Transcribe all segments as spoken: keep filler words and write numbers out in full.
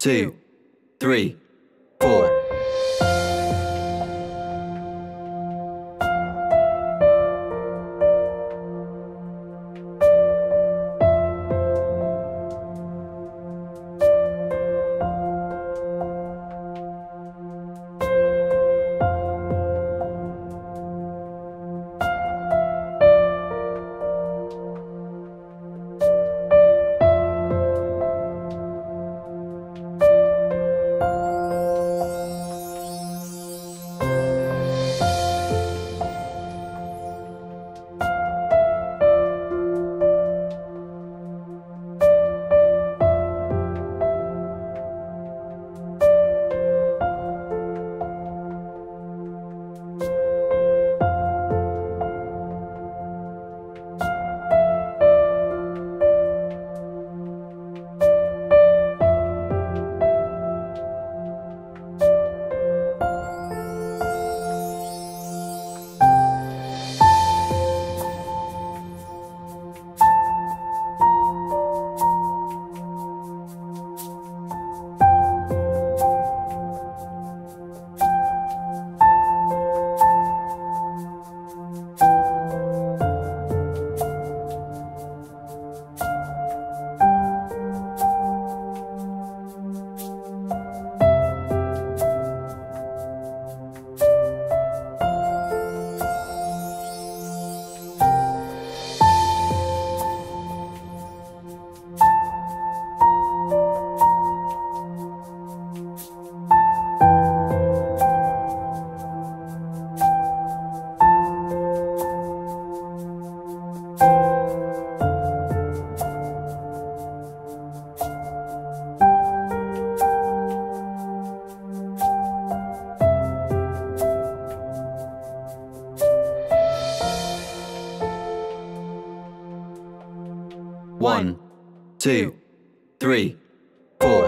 two, three, four. One, two, three, four.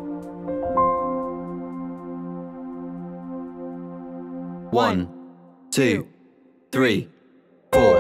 One, two, three, four.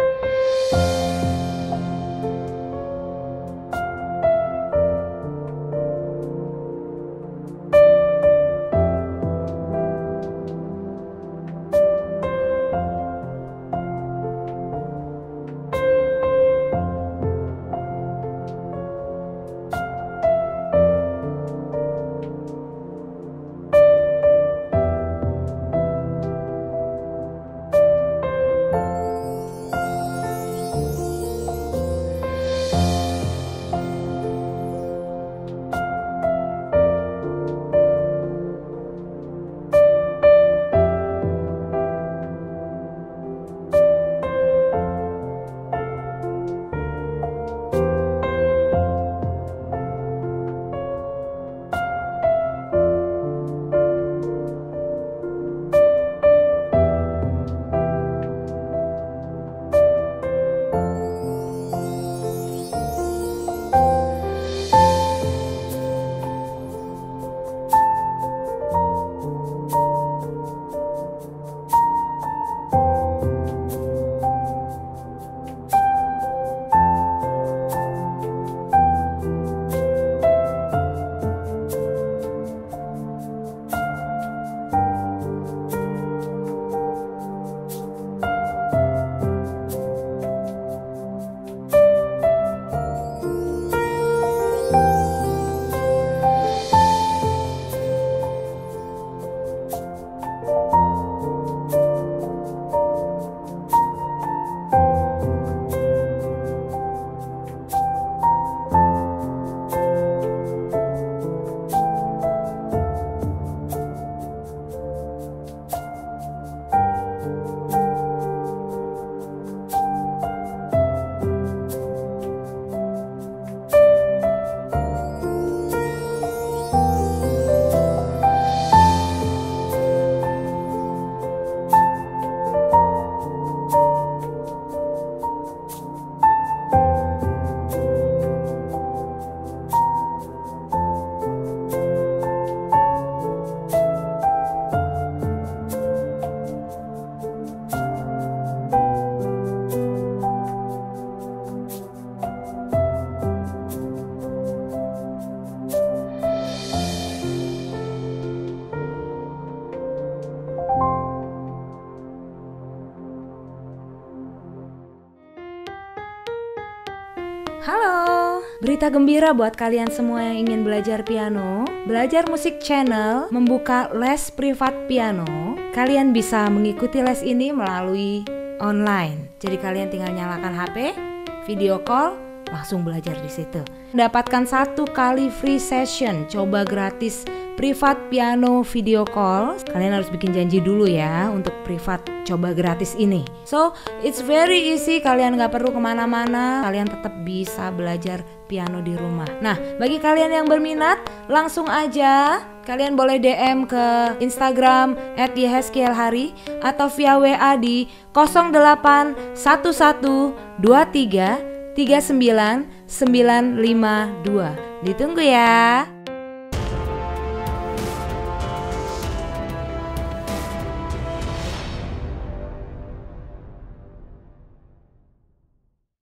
Halo, berita gembira buat kalian semua yang ingin belajar piano. Belajar Musik Channel membuka les privat piano. Kalian bisa mengikuti les ini melalui online. Jadi kalian tinggal nyalakan H P, video call, langsung belajar di situ. Dapatkan satu kali free session, coba gratis privat piano video call. Kalian harus bikin janji dulu ya untuk privat coba gratis ini. So it's very easy, kalian gak perlu kemana-mana, kalian tetap bisa belajar piano di rumah. Nah, bagi kalian yang berminat, langsung aja kalian boleh D M ke Instagram et yehezkielhari atau via W A di nol delapan satu satu dua tiga tiga sembilan sembilan lima dua. Ditunggu ya.